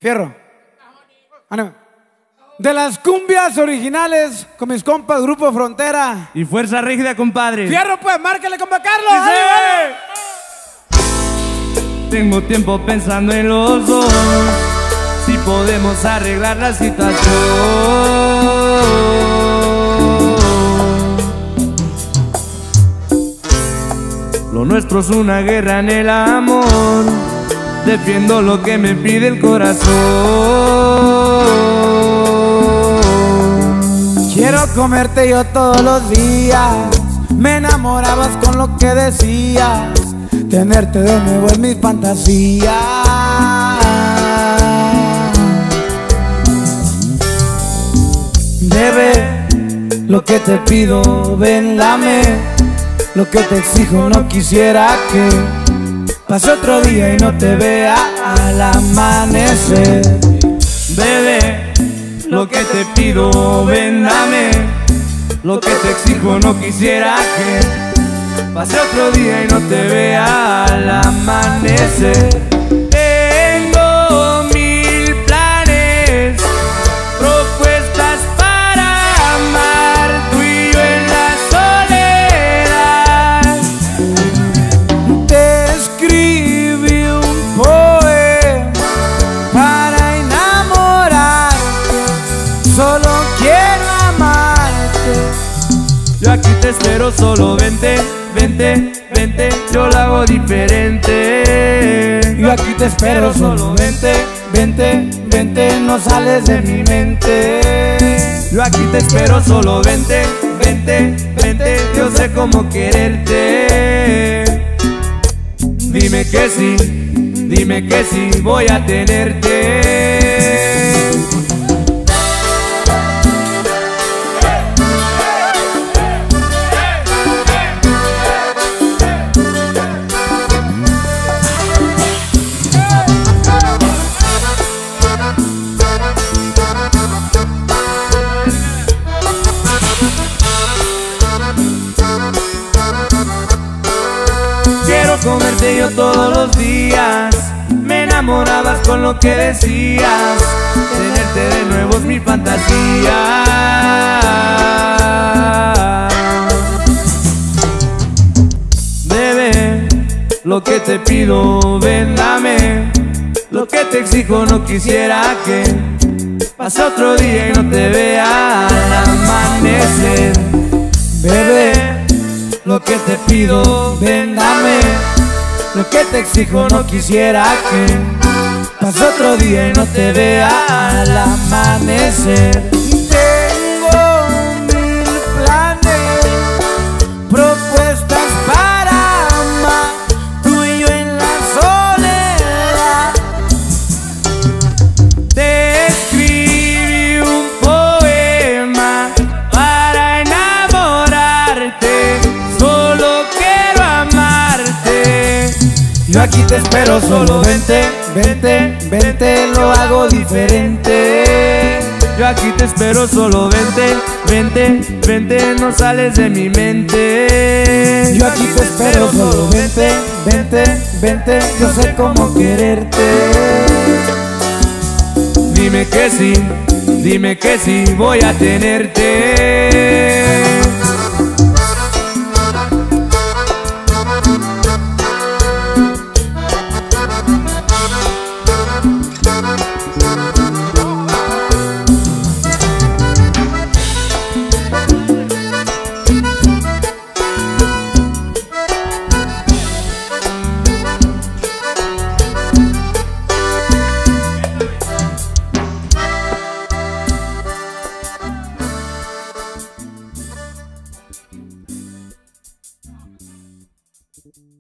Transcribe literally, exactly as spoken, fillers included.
Fierro. Ánimo. De las cumbias originales con mis compas Grupo Frontera y Fuerza Rígida, compadre. Fierro, pues, márcale, compa Carlos. Sí, sí. Tengo tiempo pensando en los dos, si podemos arreglar la situación. Lo nuestro es una guerra en el amor, defiendo lo que me pide el corazón. Quiero comerte yo todos los días, me enamorabas con lo que decías, tenerte de nuevo es mi fantasía. Bebé, lo que te pido, ven, dame, lo que te exijo, no quisiera que pase otro día y no te vea al amanecer. Bebé, lo que te pido, ven, dame, lo que te exijo, no quisiera que pase otro día y no te vea al amanecer. Tengo mil planes, propuestas para amar, tú y yo en la soledad. Te escribí un poema para enamorarte, solo quiero amarte. Yo aquí te espero, solo vente, vente, vente, yo lo hago diferente. Yo aquí te espero, solo vente, vente, vente, no sales de mi mente. Yo aquí te espero, solo vente, vente, vente, yo sé cómo quererte. Dime que sí, dime que sí, voy a tenerte. Quiero comerte yo todos los días, me enamorabas con lo que decías, tenerte de nuevo es mi fantasía. Bebé, lo que te pido, ven, dame, lo que te exijo, no quisiera que pase otro día y no te vea al amanecer. Bebé, lo que te pido, ven, dame, lo que te exijo, no quisiera que pase otro día y no te vea al amanecer. Tengo mil planes, propuestas para amar, tú y yo en la soledad. Te escribí un poema para enamorarte, solo quiero amarte. Yo aquí te espero, solo vente, vente, vente, lo hago diferente. Yo aquí te espero, solo vente, vente, vente, no sales de mi mente. Yo aquí te espero, solo vente, vente, vente, yo sé cómo quererte. Dime que sí, dime que sí, voy a tenerte. Thank you.